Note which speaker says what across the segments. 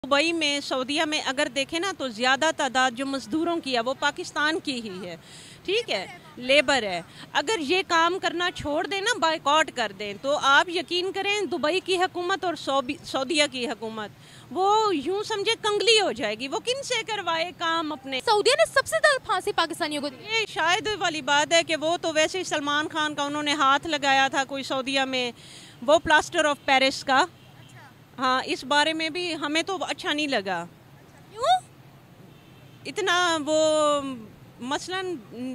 Speaker 1: Dubai में, सऊदीया में अगर देखें ना तो ज़्यादा तादाद जो मज़दूरों की है वो पाकिस्तान की ही है। ठीक है, लेबर है। अगर ये काम करना छोड़ दें ना, बायकॉट कर दें, तो आप यकीन करें दुबई की हुकूमत और सऊदीया की हुकूमत वो यूं समझे कंगली हो जाएगी। वो किन से करवाए काम अपने?
Speaker 2: सऊदीया ने सबसे ज्यादा फांसी पाकिस्तानियों को दी।
Speaker 1: ये शायद वाली बात है कि वो तो वैसे ही सलमान खान का उन्होंने हाथ लगाया था कोई सऊदीया में, वो प्लास्टर ऑफ पेरिस का। हाँ, इस बारे में भी हमें तो अच्छा नहीं लगा।
Speaker 2: क्यों?
Speaker 1: इतना वो मसलन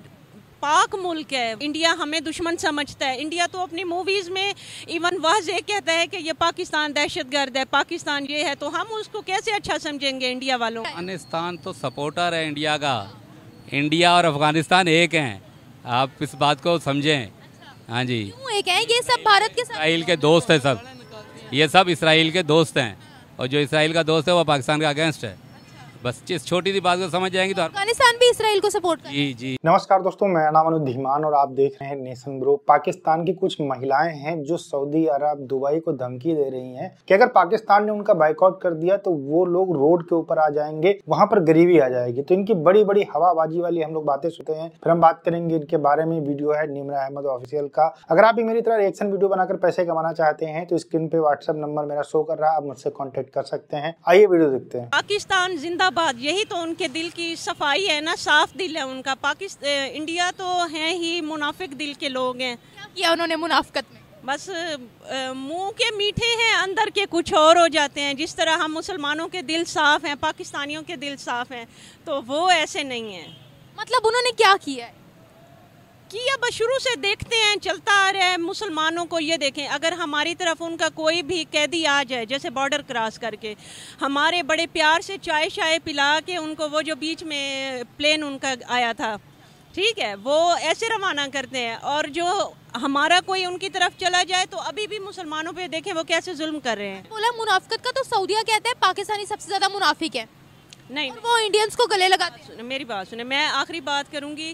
Speaker 1: पाक मुल्क है, इंडिया हमें दुश्मन समझता है। इंडिया तो अपनी मूवीज़ में इवन वाज़ेह कहता है कि ये पाकिस्तान दहशतगर्द है, पाकिस्तान ये है, तो हम उसको कैसे अच्छा समझेंगे इंडिया वालों?
Speaker 3: अफगानिस्तान तो सपोर्टर है इंडिया का। इंडिया और अफगानिस्तान एक हैं, आप इस बात को समझें। हाँ जी,
Speaker 2: क्यों एक है? ये सब भारत के साथ
Speaker 3: इसराइल के दोस्त हैं सब, ये सब इसराइल के दोस्त हैं, और जो इसराइल का दोस्त है वो पाकिस्तान का अगेंस्ट है। बस इस छोटी सी बात को समझ जाएंगे तो
Speaker 2: अफगानिस्तान भी इसराइल को सपोर्ट कर।
Speaker 3: जी जी।
Speaker 4: नमस्कार दोस्तों, मेरा नाम अनुज धीमान और आप देख रहे हैं नेशन ब्रो। पाकिस्तान की कुछ महिलाएं हैं जो सऊदी अरब, दुबई को धमकी दे रही हैं कि अगर पाकिस्तान ने उनका बाइकआउट कर दिया तो वो लोग रोड के ऊपर आ जाएंगे, वहां पर गरीबी आ जाएगी। तो इनकी बड़ी बड़ी हवाबाजी वाली हम लोग बातें सुनते हैं, फिर हम बात करेंगे इनके बारे में। वीडियो है निमरा अहमद ऑफिशियल का। अगर आप भी मेरी तरह रिएक्शन वीडियो बनाकर पैसे कमाना चाहते हैं तो स्क्रीन पे व्हाट्सएप नंबर मेरा शो कर रहा है, आप मुझसे कॉन्टेक्ट कर सकते हैं। आइए वीडियो देखते हैं।
Speaker 1: पाकिस्तान जिंदाबाद, यही तो उनके दिल की सफाई है ना, साफ दिल है उनका। पाकिस्तान, इंडिया तो हैं ही मुनाफिक दिल के लोग हैं।
Speaker 2: क्या किया उन्होंने मुनाफिकत में?
Speaker 1: बस मुंह के मीठे हैं, अंदर के कुछ और हो जाते हैं। जिस तरह हम मुसलमानों के दिल साफ हैं, पाकिस्तानियों के दिल साफ हैं, तो वो ऐसे नहीं है।
Speaker 2: मतलब उन्होंने क्या किया है?
Speaker 1: किया बस शुरू से देखते हैं, चलता आ रहा है। मुसलमानों को ये देखें, अगर हमारी तरफ उनका कोई भी कैदी आ जाए, जैसे बॉर्डर क्रॉस करके, हमारे बड़े प्यार से चाय शाय पिला के उनको, वो जो बीच में प्लेन उनका आया था, ठीक है, वो ऐसे रवाना करते हैं। और जो हमारा कोई उनकी तरफ चला जाए तो अभी भी मुसलमानों पे देखें वो कैसे जुल्म कर रहे हैं।
Speaker 2: बोला मुनाफिकत का तो सऊदीया कहता है पाकिस्तानी सबसे ज्यादा मुनाफिक है,
Speaker 1: नहीं,
Speaker 2: और वो इंडियंस को गले लगाते हैं।
Speaker 1: मेरी बात सुने, मैं आखिरी बात करूंगी।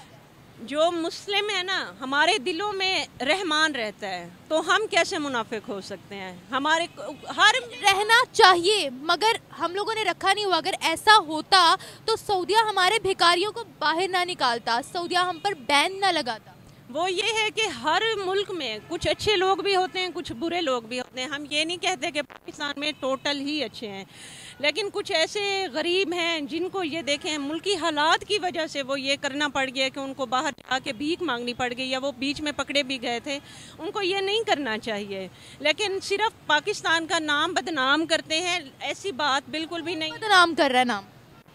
Speaker 1: जो मुस्लिम है ना, हमारे दिलों में रहमान रहता है, तो हम कैसे मुनाफिक हो सकते हैं? हमारे हर
Speaker 2: रहना चाहिए, मगर हम लोगों ने रखा नहीं हुआ। अगर ऐसा होता तो सऊदीया हमारे भिखारियों को बाहर ना निकालता, सऊदीया हम पर बैन ना लगाता।
Speaker 1: वो ये है कि हर मुल्क में कुछ अच्छे लोग भी होते हैं, कुछ बुरे लोग भी होते हैं। हम ये नहीं कहते कि पाकिस्तान में टोटल ही अच्छे हैं, लेकिन कुछ ऐसे गरीब हैं जिनको ये देखें मुल्की हालात की वजह से वो ये करना पड़ गया कि उनको बाहर जाके भीख मांगनी पड़ गई, या वो बीच में पकड़े भी गए थे। उनको ये नहीं करना चाहिए, लेकिन सिर्फ पाकिस्तान का नाम बदनाम करते हैं, ऐसी बात बिल्कुल भी नहीं।
Speaker 2: बदनाम कर रहा है नाम।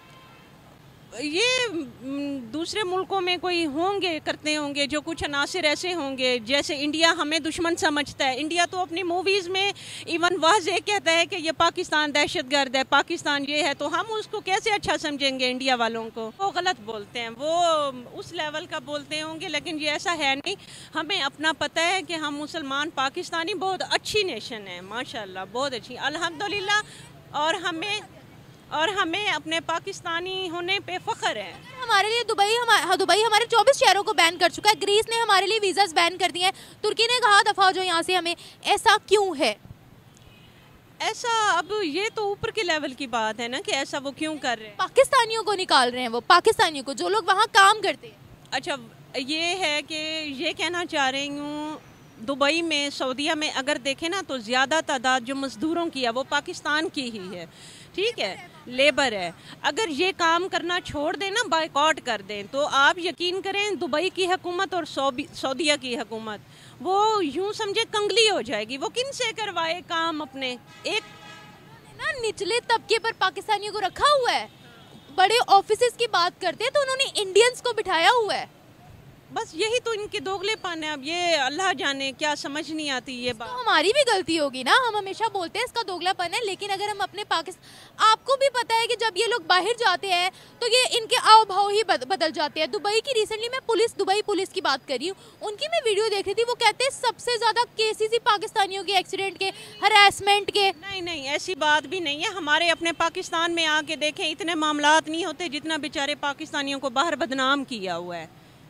Speaker 1: ये दूसरे मुल्कों में कोई होंगे, करते होंगे, जो कुछ अनासिर ऐसे होंगे। जैसे इंडिया हमें दुश्मन समझता है, इंडिया तो अपनी मूवीज़ में इवन वाज़ेह कहता है कि ये पाकिस्तान दहशतगर्द है, पाकिस्तान ये है, तो हम उसको कैसे अच्छा समझेंगे इंडिया वालों को? वो गलत बोलते हैं, वो उस लेवल का बोलते होंगे, लेकिन ये ऐसा है नहीं। हमें अपना पता है कि हम मुसलमान पाकिस्तानी बहुत अच्छी नेशन है, माशाल्लाह, बहुत अच्छी, अल्हम्दुलिल्लाह। और हमें अपने पाकिस्तानी होने पे फख्र है।
Speaker 2: हमारे लिए दुबई हमारे 24 शहरों को बैन कर चुका है। ग्रीस ने हमारे लिए वीज़ास बैन कर दिए हैं। तुर्की ने कहा दफा हो जो यहाँ से हमें। ऐसा क्यों है?
Speaker 1: ऐसा अब ये तो ऊपर के लेवल की बात है ना कि ऐसा वो क्यों कर रहे हैं।
Speaker 2: पाकिस्तानियों को निकाल रहे हैं, वो पाकिस्तानियों को जो लोग वहाँ काम करते हैं।
Speaker 1: अच्छा, ये है कि ये कहना चाह रही हूँ, दुबई में, सऊदीया में अगर देखें ना तो ज़्यादा तादाद जो मज़दूरों की है वो पाकिस्तान की ही है। ठीक है, लेबर है। अगर ये काम करना छोड़ दें ना, बायकॉट कर दें, तो आप यकीन करें दुबई की हुकूमत और सऊदीया की हुकूमत वो यूं समझे कंगली हो जाएगी। वो किन से करवाए काम अपने? एक
Speaker 2: ना निचले तबके पर पाकिस्तानियों को रखा हुआ है। बड़े ऑफिसेस की बात करते हैं तो उन्होंने इंडियंस को बिठाया हुआ है।
Speaker 1: बस यही तो इनके दोगलेपन है। अब ये अल्लाह जाने क्या समझ नहीं आती ये बात।
Speaker 2: तो हमारी भी गलती होगी ना, हम हमेशा बोलते हैं इसका दोगलापन है, लेकिन अगर हम अपने पाकिस्तान, आपको भी पता है कि जब ये लोग बाहर जाते हैं तो ये इनके आव भाव ही बदल जाते हैं। दुबई की रिसेंटली मैं दुबई पुलिस की बात कर रही हूँ, उनकी मैं वीडियो देख रही थी। वो कहते हैं सबसे ज्यादा केसेस ही पाकिस्तानियों के, एक्सीडेंट के, हरासमेंट के।
Speaker 1: नहीं, ऐसी बात भी नहीं है। हमारे अपने पाकिस्तान में आके देखें, इतने मामलात नहीं होते जितना बेचारे पाकिस्तानियों को बाहर बदनाम किया हुआ है।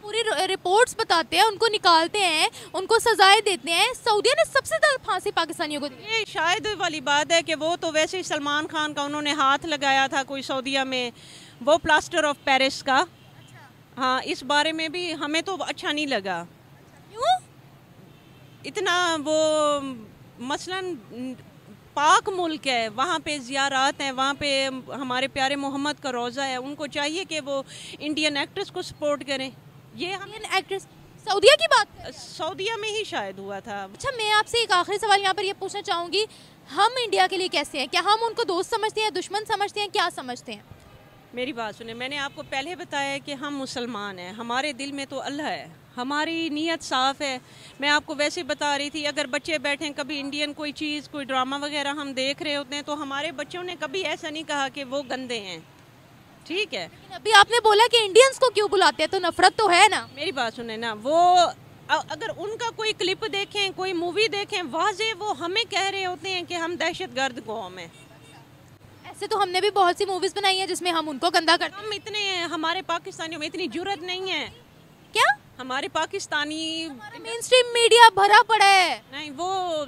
Speaker 2: पूरी रिपोर्ट्स बताते हैं, उनको निकालते हैं, उनको सजाएं देते हैं। सऊदी ने सबसे ज्यादा फांसी पाकिस्तानियों को दी।
Speaker 1: ये शायद वाली बात है कि वो तो वैसे ही सलमान खान का उन्होंने हाथ लगाया था कोई सऊदीया में, वो प्लास्टर ऑफ पेरिस का। हाँ, इस बारे में भी हमें तो अच्छा नहीं लगा।
Speaker 2: क्यों?
Speaker 1: इतना वो मसलन पाक मुल्क है, वहाँ पे ज़ियारात हैं, वहाँ पे हमारे प्यारे मोहम्मद का रोज़ा है, उनको चाहिए कि वो इंडियन एक्ट्रेस को सपोर्ट करें। ये हम
Speaker 2: इंडियन एक्ट्रेस सऊदीया की बात कर।
Speaker 1: सऊदीया में ही शायद हुआ था।
Speaker 2: अच्छा, मैं आपसे एक आखिरी सवाल यहाँ पर ये पूछना चाहूँगी, हम इंडिया के लिए कैसे हैं? क्या हम उनको दोस्त समझते हैं, दुश्मन समझते हैं, क्या समझते हैं?
Speaker 1: मेरी बात सुने, मैंने आपको पहले बताया कि हम मुसलमान हैं, हमारे दिल में तो अल्लाह है, हमारी नीयत साफ़ है। मैं आपको वैसे बता रही थी, अगर बच्चे बैठे कभी इंडियन कोई चीज़, कोई ड्रामा वगैरह हम देख रहे होते हैं, तो हमारे बच्चों ने कभी ऐसा नहीं कहा कि वो गंदे हैं, ठीक है।
Speaker 2: अभी आपने बोला कि इंडियंस को क्यों बुलाते हैं, तो नफरत तो है ना।
Speaker 1: मेरी बात सुने ना, वो अगर उनका कोई क्लिप देखें, कोई मूवी देखें, वाजे वो हमें कह रहे होते हैं कि हम दहशतगर्द कौम हैं।
Speaker 2: ऐसे तो हमने भी बहुत सी मूवीज बनाई है जिसमें हम उनको गंदा करते हैं।
Speaker 1: हम इतने, हमारे पाकिस्तानियों में इतनी जुर्रत नहीं है।
Speaker 2: क्या?
Speaker 1: हमारे पाकिस्तानी
Speaker 2: मेन स्ट्रीम मीडिया भरा पड़ा है।
Speaker 1: नहीं, वो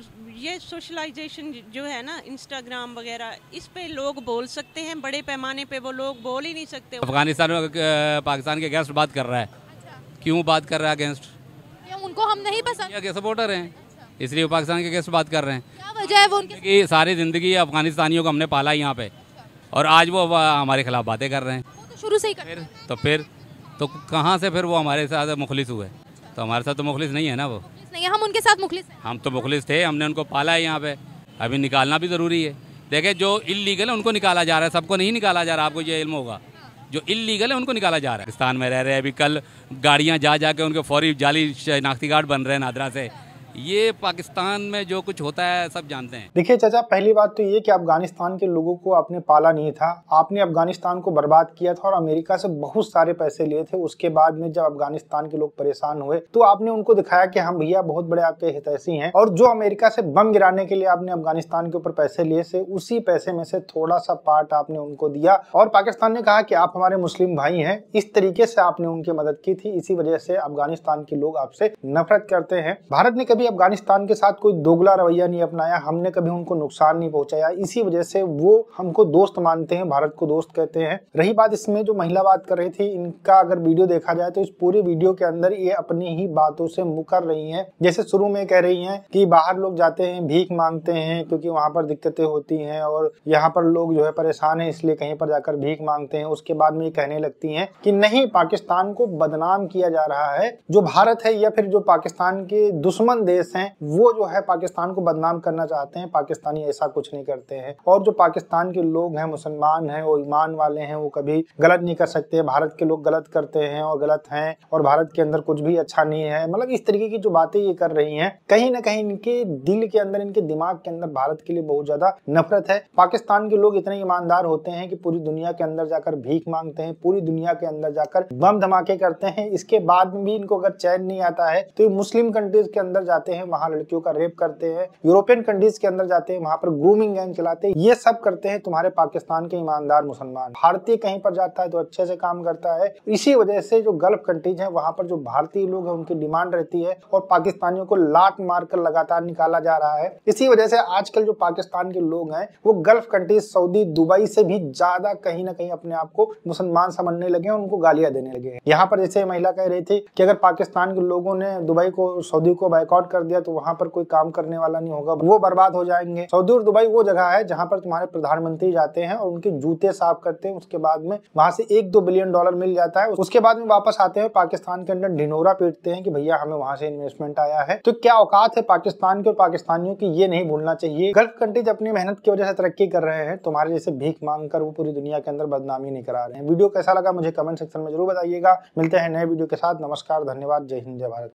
Speaker 1: ये सोशलाइजेशन जो है ना, इंस्टाग्राम वगैरह, इस पे लोग बोल सकते हैं, बड़े पैमाने पे वो लोग बोल ही नहीं सकते।
Speaker 3: अफगानिस्तान में पाकिस्तान के अगेंस्ट बात कर रहा है। क्यों बात कर रहा है अगेंस्ट?
Speaker 2: उनको हम नहीं पसंद,
Speaker 3: इंडिया के सपोर्टर हैं, इसलिए वो पाकिस्तान के अगेंस्ट बात कर रहे हैं।
Speaker 2: क्या वजह है वो उनके?
Speaker 3: कि सारी ज़िंदगी अफगानिस्तानियों को हमने पाला यहाँ पे, और आज वो हमारे खिलाफ बातें कर रहे हैं।
Speaker 2: वो तो शुरू से ही करते हैं।
Speaker 3: फिर तो कहाँ से फिर वो हमारे साथ मुखलिस हुए? तो हमारे साथ तो मुखलिस नहीं है ना वो।
Speaker 2: नहीं है, हम उनके साथ मुखलिस हैं।
Speaker 3: हम तो मुखलिस थे, हमने उनको पाला है यहाँ पे, अभी निकालना भी ज़रूरी है। देखिए, जो इल्लीगल है उनको निकाला जा रहा है, सबको नहीं निकाला जा रहा, आपको ये इल्म होगा। जो इल्लीगल है उनको निकाला जा रहा है। पाकिस्तान में रह रहे हैं, अभी कल गाड़ियाँ जा के उनके फौरी जाली शनाख्ती कार्ड बन रहे हैं नादरा से। ये पाकिस्तान में जो कुछ होता है सब जानते हैं।
Speaker 4: देखिए चाचा, पहली बात तो ये कि अफगानिस्तान के लोगों को आपने पाला नहीं था, आपने अफगानिस्तान को बर्बाद किया था और अमेरिका से बहुत सारे पैसे लिए थे। उसके बाद में जब अफगानिस्तान के लोग परेशान हुए तो आपने उनको दिखाया कि हम भैया बहुत बड़े आपके हितैषी हैं, और जो अमेरिका से बम गिराने के लिए आपने अफगानिस्तान के ऊपर पैसे लिए से उसी पैसे में से थोड़ा सा पार्ट आपने उनको दिया, और पाकिस्तान ने कहा कि आप हमारे मुस्लिम भाई हैं। इस तरीके से आपने उनकी मदद की थी, इसी वजह से अफगानिस्तान के लोग आपसे नफरत करते हैं। भारत ने कभी अफगानिस्तान के साथ कोई दोगला रवैया नहीं अपनाया, हमने कभी उनको नुकसान नहीं पहुंचाया, इसी वजह से वो हमको दोस्त मानते हैं, भारत को दोस्त कहते हैं। रही बात इसमें जो महिला बात कर रही थी, इनका अगर वीडियो देखा जाए तो इस पूरे वीडियो के अंदर ये अपनी ही बातों से मुकर रही हैं। जैसे शुरू में कह रही हैं कि बाहर लोग जाते हैं, भीख मांगते हैं क्योंकि वहां पर दिक्कतें होती हैं और यहाँ पर लोग जो है परेशान है, इसलिए कहीं पर जाकर भीख मांगते हैं। उसके बाद में ये कहने लगती हैं कि नहीं, पाकिस्तान को बदनाम किया जा रहा है, जो भारत है या फिर जो पाकिस्तान के दुश्मन देश हैं वो जो है पाकिस्तान को बदनाम करना चाहते हैं। पाकिस्तानी ऐसा कुछ नहीं करते हैं, और जो पाकिस्तान के लोग हैं, मुसलमान हैं, वो ईमान वाले हैं, वो कभी गलत नहीं कर सकते। भारत के लोग गलत करते हैं और गलत हैं, और भारत के अंदर कुछ भी अच्छा नहीं है। मतलब इस तरीके की जो बातें ये कर रही हैं, कहीं ना कहीं इनके दिल के अंदर, इनके दिमाग के अंदर भारत के लिए बहुत ज्यादा नफरत है। पाकिस्तान के लोग इतने ईमानदार होते हैं कि पूरी दुनिया के अंदर जाकर भीख मांगते हैं, पूरी दुनिया के अंदर जाकर बम धमाके करते हैं। इसके बाद में भी इनको अगर चैन नहीं आता है तो ये मुस्लिम कंट्रीज के अंदर जाते हैं, वहां लड़कियों का रेप करते हैं, यूरोपियन कंट्रीज के अंदर जाते हैं, वहां पर ग्रूमिंग गैंग चलाते हैं। ये सब करते हैं तुम्हारे पाकिस्तान के ईमानदार मुसलमान। भारतीय कहीं पर जाता है तो अच्छे से काम करता है। इसी वजह से जो गल्फ कंट्रीज है वहां पर जो भारतीय लोग हैं उनकी डिमांड रहती है, और पाकिस्तानियों को लात मारकर लगातार निकाला जा रहा है। इसी वजह से आजकल जो पाकिस्तान के लोग हैं वो गल्फ कंट्रीज, सऊदी, दुबई से भी ज्यादा कहीं ना कहीं अपने आप को मुसलमान समझने लगे हैं, उनको गालियां देने लगे हैं। यहाँ पर जैसे महिला कह रही थी कि अगर पाकिस्तान के लोगों ने दुबई को, सऊदी को बाइकआउट कर दिया तो वहां पर कोई काम करने वाला नहीं होगा, वो बर्बाद हो जाएंगे। सऊदी और दुबई वो जगह है जहां पर तुम्हारे प्रधानमंत्री जाते हैं और उनके जूते साफ करते हैं, उसके बाद में वहां से $1-2 बिलियन मिल जाता है। उसके बाद में वापस आते हैं, पाकिस्तान के अंदर ढिंढोरा पीटते हैं कि भैया हमें वहां से इन्वेस्टमेंट आया है। तो क्या औकात है पाकिस्तान के और पाकिस्तानियों की, ये नहीं भूलना चाहिए। गल्फ कंट्रीज अपनी मेहनत की वजह से तरक्की कर रहे हैं, तुम्हारे जैसे भीख मांग कर वो पूरी दुनिया के अंदर बदनामी नहीं करा रहे हैं। वीडियो कैसा लगा मुझे कमेंट सेक्शन में जरूर बताइएगा। मिलते हैं नए वीडियो के साथ। नमस्कार, धन्यवाद, जय हिंद, जय भारत।